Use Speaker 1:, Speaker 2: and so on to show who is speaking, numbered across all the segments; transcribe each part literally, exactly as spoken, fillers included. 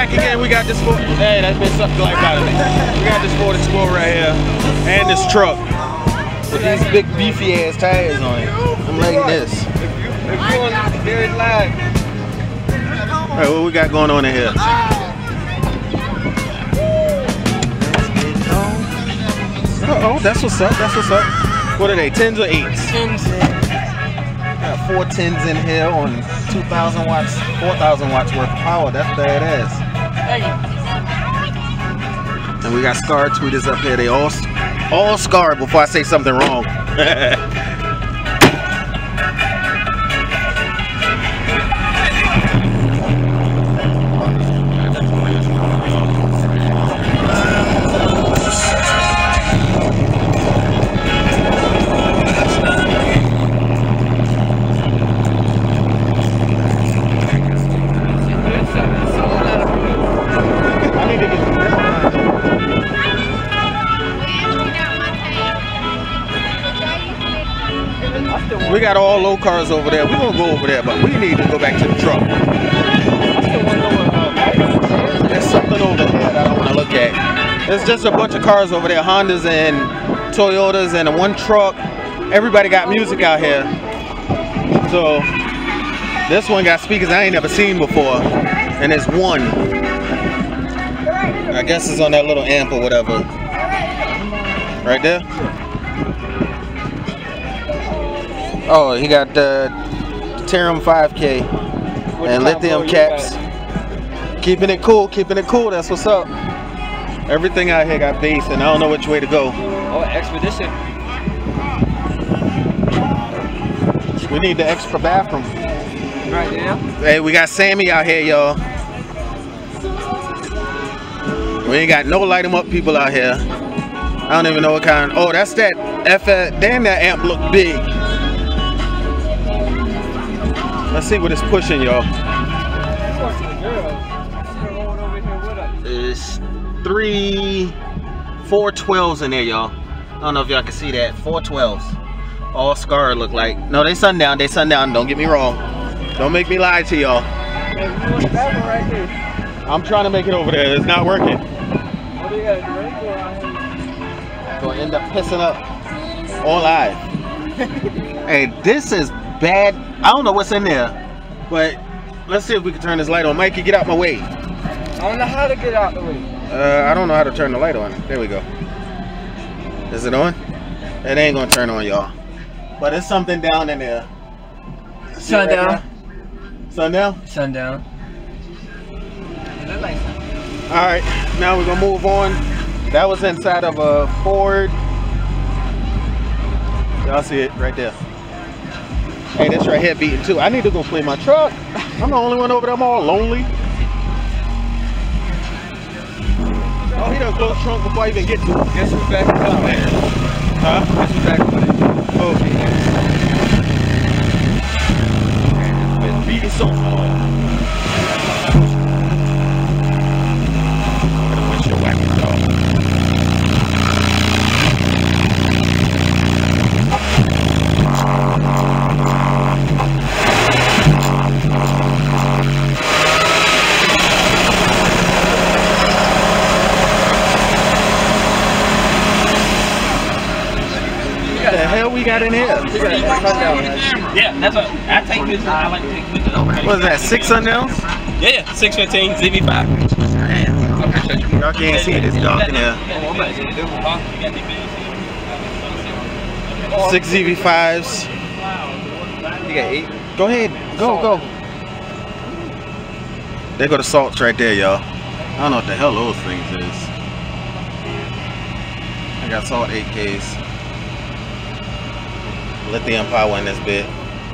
Speaker 1: back again. We got this Ford. Hey, that's been something like out of me. We got this Ford Explorer right here, and this truck with these big beefy ass tires on it. I'm liking this. All right, what we got going on in here? Uh oh, that's what's up. That's what's up. What are they? Tens or eights? Tens. Got four tens in here on two thousand watts, four thousand watts worth of power. That's badass. And we got scar tweeters up here. They all, all scarred before I say something wrong. We got all low cars over there. We're gonna go over there, but we need to go back to the truck. There's something over there that I don't want to look at. There's just a bunch of cars over there, Hondas and Toyotas and one truck. Everybody got music out here. So this one got speakers I ain't never seen before, and there's one. I guess it's on that little amp or whatever. Right there. Oh, he got the Terum five K and lithium caps. Keeping it cool, keeping it cool. That's what's up. Everything out here got bass, and I don't know which way to go.
Speaker 2: Oh, Expedition.
Speaker 1: We need the extra bathroom.
Speaker 2: Right now.
Speaker 1: Hey, we got Sammy out here, y'all. We ain't got no light 'em up people out here. I don't even know what kind. Oh, that's that F. Damn, that amp look big. Let's see what it's pushing, y'all. It's three, four twelves in there, y'all. I don't know if y'all can see that. Four twelves. All scarred look like. No, they Sundown. They Sundown. Don't get me wrong. Don't make me lie to y'all. I'm trying to make it over there. It's not working. Gonna end up pissing up on live. Hey, this is bad. I don't know what's in there, but let's see if we can turn this light on. Mikey, get out my way.
Speaker 2: I don't know how to get out the way.
Speaker 1: Uh, I don't know how to turn the light on. There we go. Is it on? It ain't gonna turn on, y'all. But there's something down in there.
Speaker 2: Sundown.
Speaker 1: Right Sundown?
Speaker 2: Sundown.
Speaker 1: All right, now we're gonna move on. That was inside of a Ford. Y'all see it right there. Hey, this right here beating too. I need to go play my truck. I'm the only one over there. I'm all lonely. Oh, he done closed the trunk before I even get to it.
Speaker 2: Guess who's back in the man?
Speaker 1: Huh?
Speaker 2: Guess who's back in the
Speaker 1: Oh. Been beating so hard. I'm gonna windshield wiper it off. What the hell we got in here?
Speaker 2: Yeah, that's what I take pictures. I like to take pictures over here.
Speaker 1: What is that? Six Sundown?
Speaker 2: Yeah, six fifteen Z V five.
Speaker 1: Y'all can't see it. It's dark in here. Six Z V fives.
Speaker 2: You got eight.
Speaker 1: Go ahead. Go, go. There go the salts right there, y'all. I don't know what the hell those things is. I got salt eight Ks. Lithium power in this bit.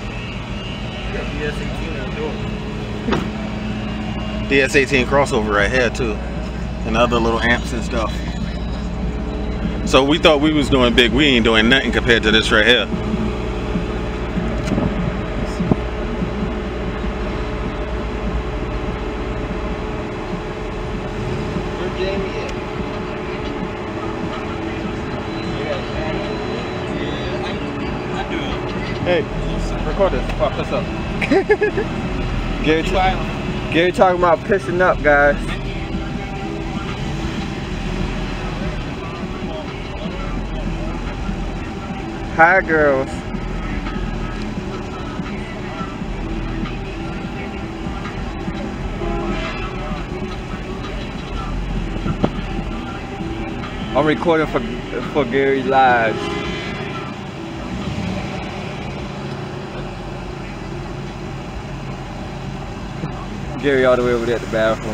Speaker 1: D S eighteen crossover right here too. And other little amps and stuff. So we thought we was doing big. We ain't doing nothing compared to this right here.
Speaker 2: Where's Jamie at?
Speaker 1: Hey, record this. Pop this up.
Speaker 2: Gary, Gary talking about pissing up, guys.
Speaker 1: Hi, girls. I'm recording for for Gary's lives. Gary all the way over there at the bathroom.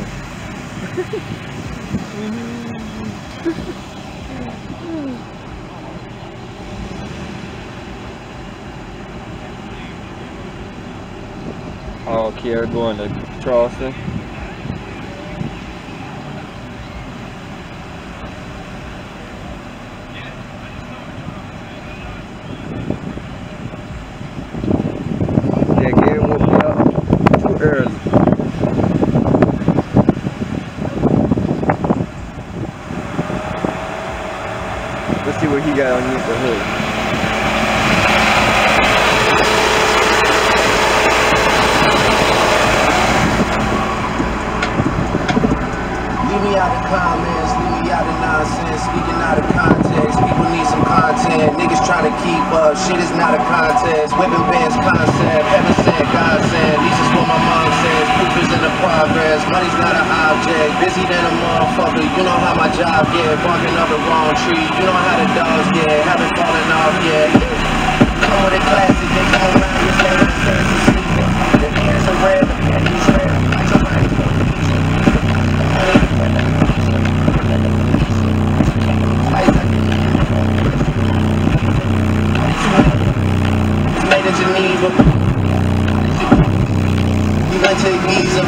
Speaker 1: Oh, Kiara going to Charleston. Yeah, Gary woke me up too early. Let's see what he got underneath the hood.
Speaker 3: Leave me out of comments, leave me out of nonsense, speaking out of context. People need some content, niggas trying to keep up. Shit is not a contest, whipping bands concept. Heaven sent, God sent, this is what my mom says. Proof is in the progress, money's not an object. Busy than a motherfucker, you know how my job get. Barking up the wrong tree, you know how the dogs get. Haven't fallen off yet. Come with a classic, they come around and say the sense is sleeping. The ears are red, the pennies red. Like somebody made in Geneva. You gonna take visa.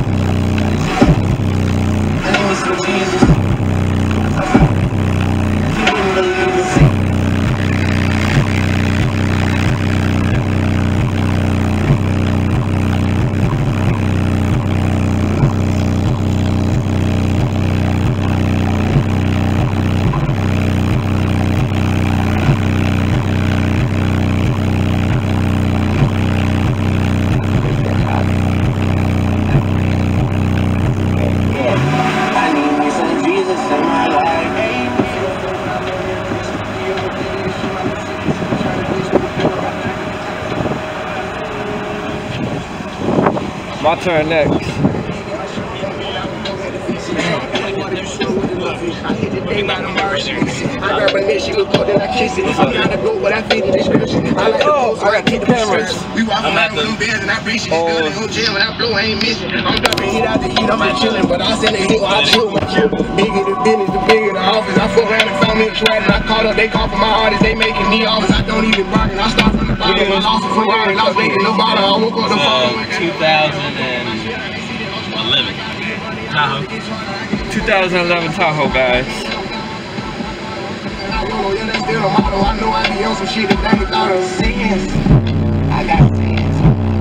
Speaker 3: I need me some Jesus. You wouldn't believe it.
Speaker 1: My turn next.
Speaker 3: I grab a neck, she look cold, then I kiss it. I'm trying to go, but I fit the description. I like oh, I got keep the cameras. We walk around with them bears and I bitch. Oh. Gun in no jail and I blow, I ain't missing. I'm dumping hit out the heat, I'm just chilling. But I send a hit while I chill my chill. Bigger the business, the bigger the office. I fuck around and found me a trap and I caught up. They call for my artists, they making me offers. I don't even bargain. I start from the bottom. I lost it from Ryan, I was making no bottom. I woke up the phone.
Speaker 2: two thousand eleven Tahoe.
Speaker 1: twenty eleven Tahoe, guys.
Speaker 3: I know I be on some shit that they thought of sins. I got sins.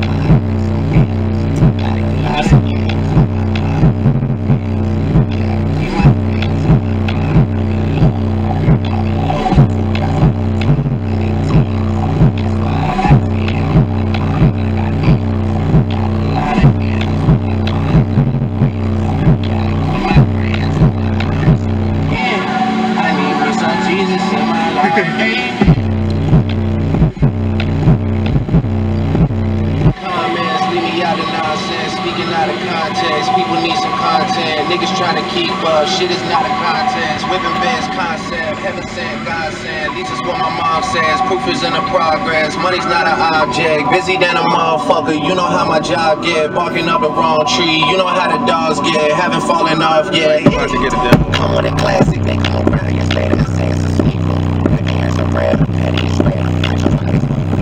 Speaker 3: People need some content, niggas trying to keep up, shit is not a contest, whipping bands concept, heaven sent, God sent, this is what my mom says, proof is in the progress, money's not an object, busy than a motherfucker, you know how my job get, barking up the wrong tree, you know how the dogs get, haven't fallen off yet,
Speaker 1: About to get a demo.
Speaker 3: come with a classic, they come around yesterday, I say it's a sleeper, the ears are red, the pennies red, like somebody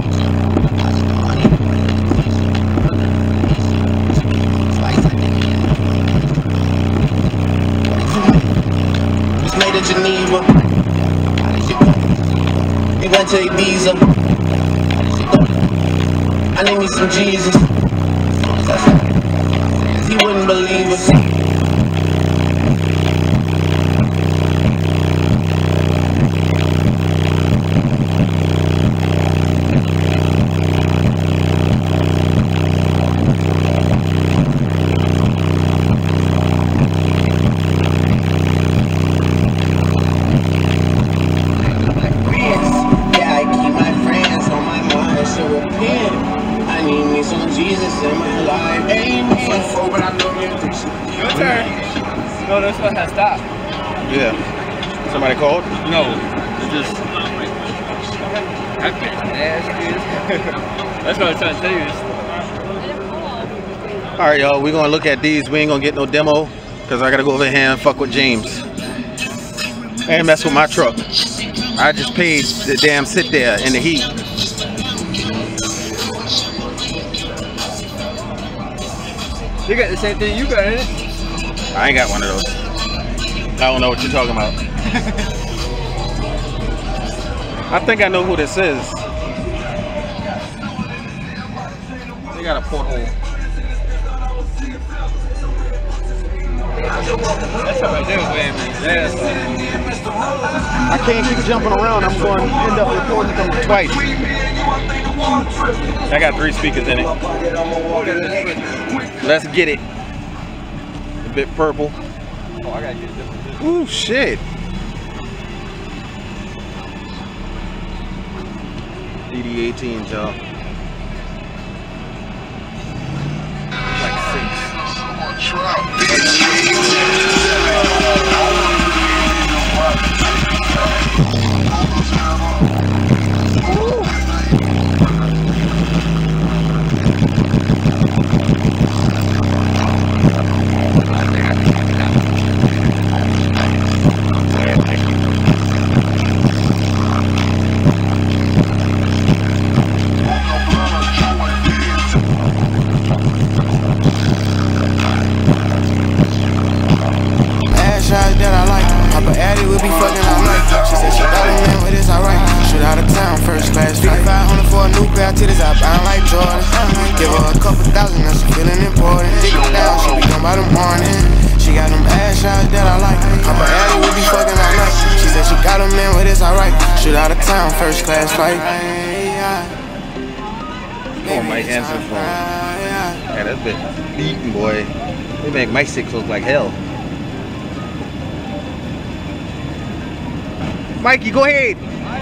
Speaker 3: Geneva. You gonna take visa. I need me some Jesus. He wouldn't believe it.
Speaker 2: why I stopped.
Speaker 1: Yeah. Somebody called?
Speaker 2: No. It's just. I've been nasty. That's what I was trying to tell you.
Speaker 1: All right, y'all. We're gonna look at these. We ain't gonna get no demo because I gotta go over here and fuck with James and mess with my truck. I just paid to damn sit there in the heat.
Speaker 2: You got the same thing you got, ain't it?
Speaker 1: I ain't got one of those. I don't know what you're talking about. I think I know who this is. They got a porthole.
Speaker 2: That's right there, baby. Yes.
Speaker 1: I can't keep jumping around. I'm going to end up reporting them twice. I got three speakers in it. Let's get it. A bit purple.
Speaker 2: Oh, I gotta get this.
Speaker 1: Ooh, shit. D D eighteen, y'all. Like six.
Speaker 3: That I like, Papa Addy would be fucking all night. She said she got a man, but it's alright. Shoot out of town, first class flight. Five hundred for a new pair of titties, I bound like Jordan. Give her a couple thousand, now she feeling important. Dig it down, she be gone by the morning. She got them ass shots that I like. Papa Addy would be fucking all night. She said she got a man, but it's alright. Shoot out of town, first class flight.
Speaker 1: Oh, Mike answer the phone. Yeah, that's been beaten, boy. They make my six look like hell. Mikey, go ahead.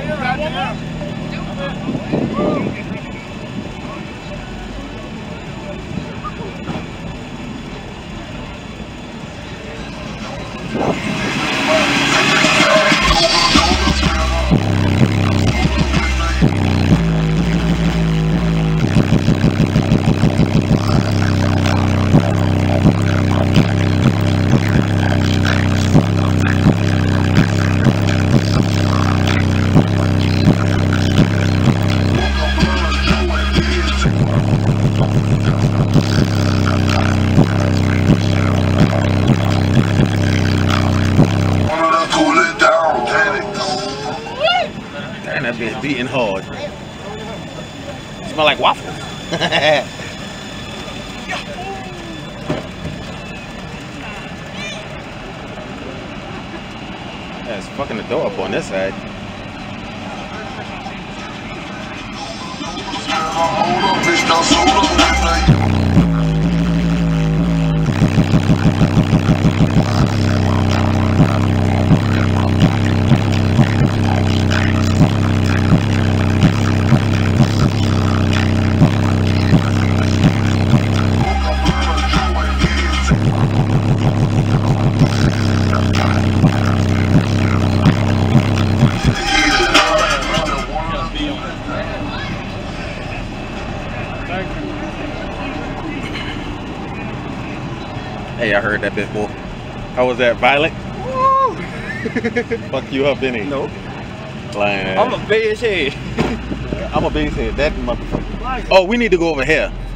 Speaker 1: That bitch beating hard. Smell like waffles. Yeah, it's fucking the door up on this side. Hey, I heard that bit, boy. How was that? Violent? Fuck you up, didn't he?
Speaker 2: Nope.
Speaker 1: Lying.
Speaker 2: I'm a bass head.
Speaker 1: I'm a bass head. That motherfucker. Oh, we need to go over here.